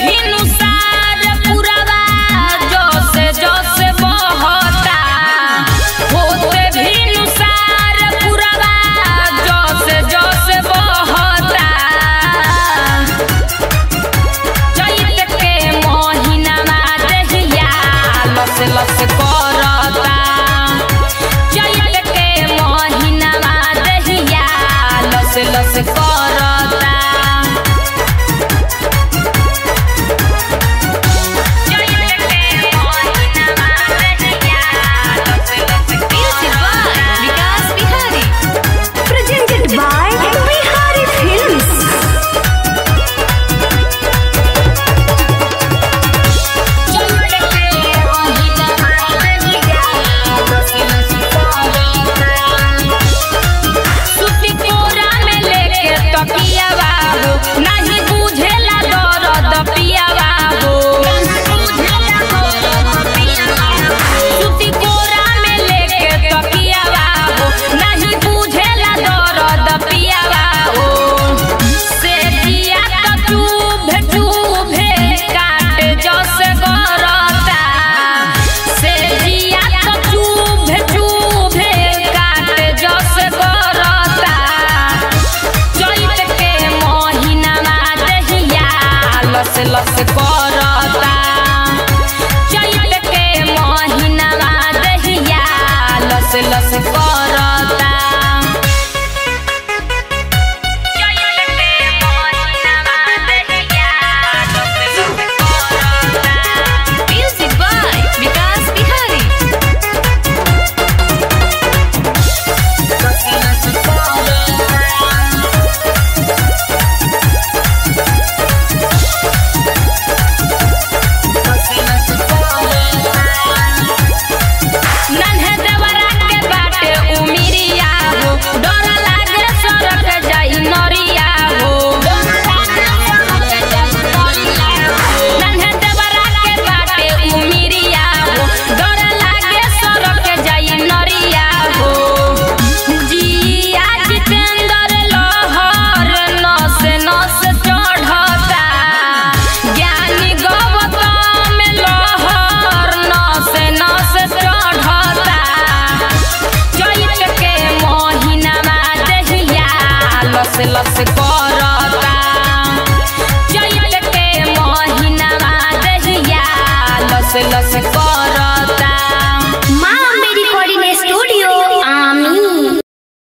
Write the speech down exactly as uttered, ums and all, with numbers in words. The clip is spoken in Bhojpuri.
भिनुसार पुरवा जोसे जोसे बहता, होते भिनुसार पुरवा जोसे जोसे बहता। चैत के महीनावा देहिया लस लस करता, चैत के महीनावा देहिया लस लस करता। नहीं बुझेला दर्द पियावा हो, सूती कोरा में लेके तकियावा हो, नहीं बुझेला दर्द पियावा हो। से जिया तो चुभे चुभे काट जसे करता, से जिया तो चुभे चुभे काट जसे करता। लस लस करता, चैत के महीनावा देहिया लस लस करता। Music by Vikas Bihari. लस करता, चैत के महीनावा देहिया लस लस।